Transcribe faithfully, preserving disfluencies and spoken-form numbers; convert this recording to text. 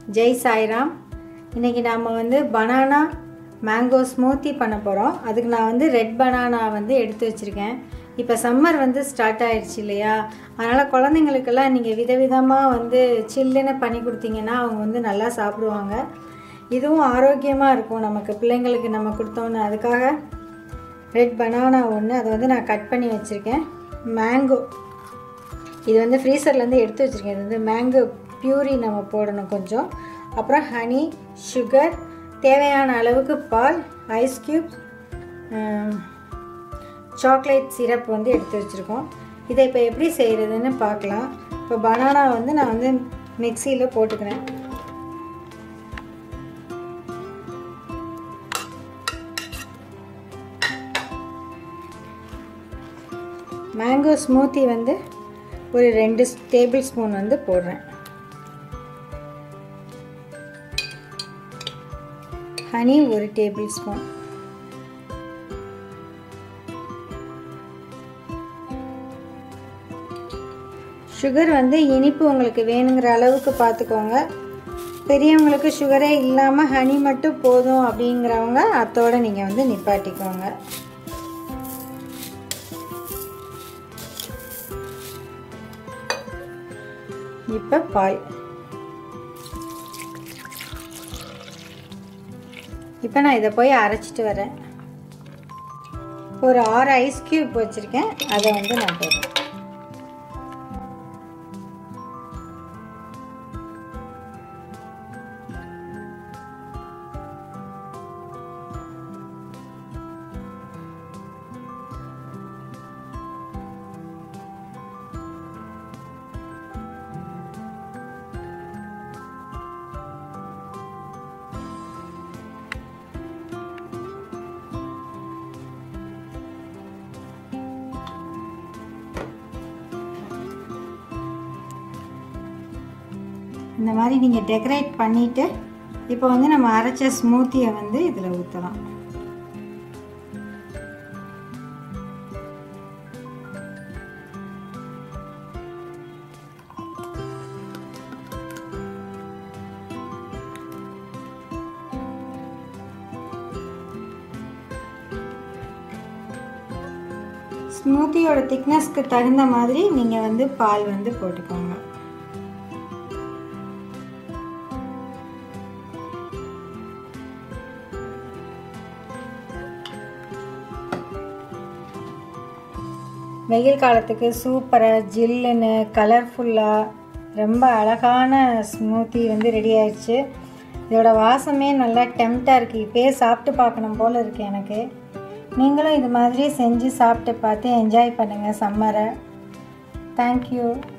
ஜெய் சாய்ராம். இன்றைக்கி நாம் வந்து பனானா மேங்கோ ஸ்மூத்தி பண்ண போகிறோம். அதுக்கு நான் வந்து ரெட் பனானா வந்து எடுத்து வச்சுருக்கேன். இப்போ சம்மர் வந்து ஸ்டார்ட் ஆகிடுச்சு இல்லையா, அதனால் குழந்தைங்களுக்கெல்லாம் நீங்கள் விதவிதமாக வந்து சில்லுன்னு பண்ணி கொடுத்தீங்கன்னா அவங்க வந்து நல்லா சாப்பிடுவாங்க. இதுவும் ஆரோக்கியமாக இருக்கும் நமக்கு, பிள்ளைங்களுக்கு நம்ம கொடுத்தோன்னு. அதுக்காக ரெட் பனானா ஒன்று அதை வந்து நான் கட் பண்ணி வச்சுருக்கேன். மேங்கோ இது வந்து ஃப்ரீசர்லேருந்து எடுத்து வச்சுருக்கேன். இது வந்து மேங்கோ பியூரி நம்ம போடணும் கொஞ்சம். அப்புறம் ஹனி, சுகர், தேவையான அளவுக்கு பால், ஐஸ் க்யூப், சாக்லேட் சிரப் வந்து எடுத்து வச்சுருக்கோம். இதை இப்போ எப்படி செய்கிறதுன்னு பார்க்கலாம். இப்போ பனானா வந்து நான் வந்து மிக்சியில் போட்டுக்கிறேன். மேங்கோ ஸ்மூத்தி வந்து ஒரு ரெண்டு டேபிள் ஸ்பூன் வந்து போடுறேன். ஹனி ஒரு டேபிள் ஸ்பூன், சுகர் வந்து இனிப்பு உங்களுக்கு வேணுங்கிற அளவுக்கு பார்த்துக்கோங்க. பெரியவங்களுக்கு சுகரே இல்லாமல் ஹனி மட்டும் போதும் அப்படிங்கிறவங்க அத்தோடு நீங்கள் வந்து நிப்பாட்டிக்கோங்க. இப்போ பால். இப்போ நான் இதை போய் அரைச்சிட்டு வரேன். ஒரு ஆறு ஐஸ் க்யூப் வச்சுருக்கேன், அதை வந்து நான் போடுறேன். இந்த மாதிரி நீங்கள் டெக்கரேட் பண்ணிவிட்டு இப்போ வந்து நம்ம அரைச்ச ஸ்மூத்தியை வந்து இதில் ஊற்றலாம். ஸ்மூத்தியோட திக்னஸ்க்கு தகுந்த மாதிரி நீங்கள் வந்து பால் வந்து போட்டுக்கோங்க. வெயில் காலத்துக்கு சூப்பராக ஜில்லுன்னு கலர்ஃபுல்லாக ரொம்ப அழகான ஸ்மூத்தி வந்து ரெடி ஆயிடுச்சு. இதோட வாசமே நல்லா டெம்ப்டாக இருக்குது. இப்போயே சாப்பிட்டு பார்க்கணும் போல் இருக்குது எனக்கு. நீங்களும் இது மாதிரி செஞ்சு சாப்பிட்டு பார்த்து என்ஜாய் பண்ணுங்கள் சம்மரை. தேங்க்யூ.